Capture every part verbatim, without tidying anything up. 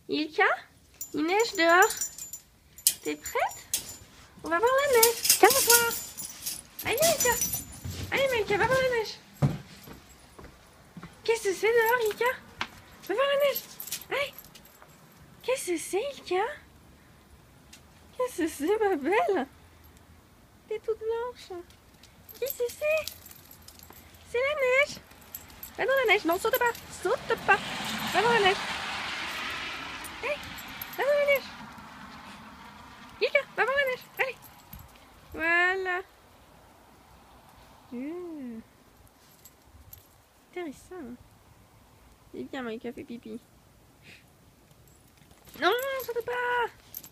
Ilka, il neige dehors. T'es prête? On va voir la neige. Calme-toi. Allez, Ilka. Allez, mais Ilka, va voir la neige. Qu'est-ce que c'est dehors, Ilka? Va voir la neige. Allez. Qu'est-ce que c'est, Ilka? Qu'est-ce que c'est, ma belle? T'es toute blanche. Qu'est-ce que c'est? C'est la neige. Va dans la neige. Non, saute pas. Saute pas. Va dans la neige. Allez, va dans la neige. Ilka, va voir la neige. Allez. Voilà. Mmh. Intéressant. C'est bien, Maïka fait pipi. Non, saute pas.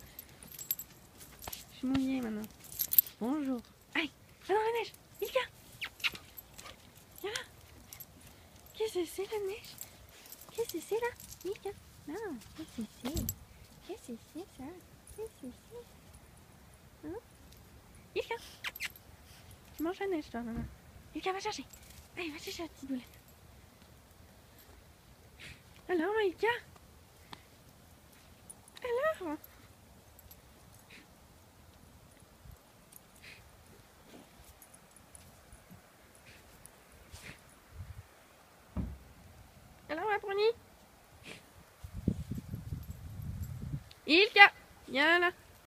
Je suis mouillée maintenant. Bonjour. Allez, va dans la neige. Ilka. Viens là. Qu'est-ce que c'est la neige? Qu'est-ce que c'est là? Ilka. Non, qu'est-ce que c'est? Qu'est-ce que c'est ça? Qu'est-ce que c'est? Hein? Ilka. Tu manges la neige toi, maman. Ilka, va chercher. Allez, va chercher la petite boulette. Alors, Maïka? Alors? Alors, ma Bruni? Ilka, viens là.